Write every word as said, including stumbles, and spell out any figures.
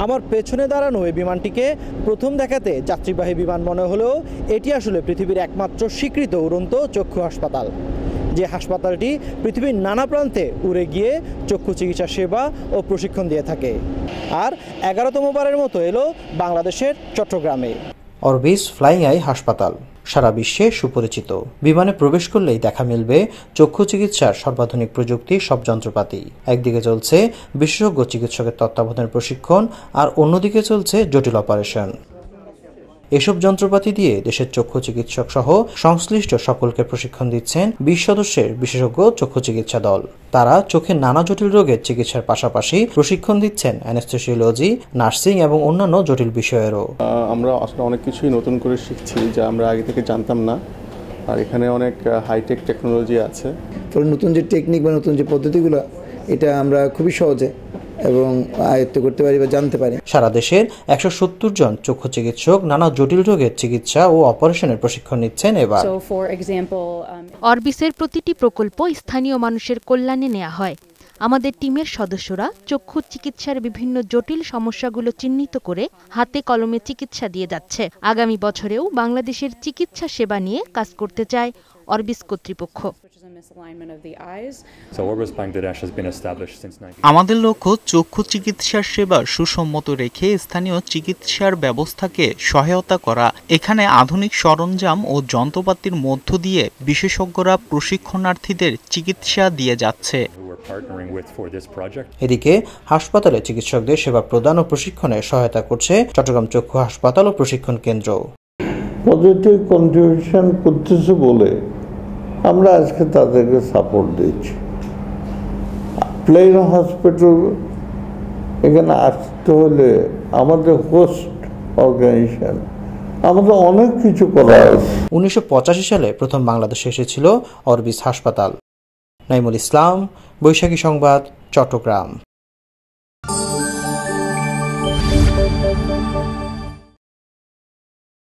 আমার পেছনে দাঁড়ানো এই বিমানটিকে প্রথম দেখাতে যাত্রীবাহী বিমান মনে হলেও এটি আসলে পৃথিবীর একমাত্র স্বীকৃত উড়ন্ত চক্ষু হাসপাতাল, যে হাসপাতালটি পৃথিবীর নানা প্রান্তে উড়ে গিয়ে চক্ষু চিকিৎসা সেবা ও প্রশিক্ষণ দিয়ে থাকে। আর এগারোতম বারের মতো এলো বাংলাদেশের চট্টগ্রামে। অরবিস ফ্লাইং আই হাসপাতাল সারা বিশ্বে সুপরিচিত। বিমানে প্রবেশ করলেই দেখা মিলবে চক্ষু চিকিৎসার সর্বাধুনিক প্রযুক্তি, সব যন্ত্রপাতি। একদিকে চলছে বিশেষজ্ঞ চিকিৎসকের তত্ত্বাবধানের প্রশিক্ষণ, আর অন্যদিকে চলছে জটিল অপারেশন। এসব যন্ত্রপাতি দিয়ে দেশের চক্ষু চিকিৎসক সহ সংশ্লিষ্ট সকলকে প্রশিক্ষণ দিচ্ছেন বিশ সদস্যের বিশেষজ্ঞ চক্ষু চিকিৎসা দল। তারা চোখের নানা জটিল রোগের চিকিৎসার পাশাপাশি প্রশিক্ষণ দিচ্ছেন অ্যানেস্থেসিওলজি, নার্সিং এবং অন্যান্য জটিল বিষয়েরও। আমরা আসলে অনেক কিছুই নতুন করে শিখছি যা আমরা আগে থেকে জানতাম না, আর এখানে অনেক হাইটেক টেকনোলজি আছে। ফলে নতুন যে টেকনিক বা নতুন যে পদ্ধতিগুলো, এটা আমরা খুবই সহজে এবং আয়ত্ত করতে পারি বা জানতে পারি। সারা দেশের একশো সত্তর জন চক্ষু চিকিৎসক নানা জটিল রোগের চিকিৎসা ও অপারেশনের প্রশিক্ষণ নিচ্ছেন এবার। অরবিসের প্রতিটি প্রকল্প স্থানীয় মানুষের কল্যাণে নেওয়া হয়। আমাদের টিমের সদস্যরা চক্ষু চিকিৎসার বিভিন্ন জটিল সমস্যাগুলো চিহ্নিত করে হাতে কলমে চিকিৎসা দিয়ে যাচ্ছে। আগামী বছরেও বাংলাদেশের চিকিৎসা সেবা নিয়ে কাজ করতে চায় অরবিস কর্তৃপক্ষ। আমাদের লক্ষ্য চক্ষু চিকিৎসার সেবা সুসম্মত রেখে স্থানীয় চিকিৎসার ব্যবস্থাকে সহায়তা করা। এখানে আধুনিক সরঞ্জাম ও যন্ত্রপাতির মধ্য দিয়ে বিশেষজ্ঞরা প্রশিক্ষণার্থীদের চিকিৎসা দিয়ে যাচ্ছে। এদিকে হাসপাতালে চিকিৎসকদের সেবা প্রদান ও প্রশিক্ষণে সহায়তা করছে চট্টগ্রাম চক্ষু হাসপাতাল ও প্রশিক্ষণ কেন্দ্র। পজিটিভ কন্ট্রিবিউশন করতেছে বলে আমরা আজকে তাদেরকে সাপোর্ট দিচ্ছি। প্লেন হসপিটাল এখানে আসতে হলে আমাদের হোস্ট অর্গানাইজেশন আমাদের অনেক কিছু করা আছে। উনিশশো পঁচাশি সালে প্রথম বাংলাদেশে এসেছিল অরবিস হাসপাতাল। নাইমুল ইসলাম, বৈশাখী সংবাদ, চট্টগ্রাম।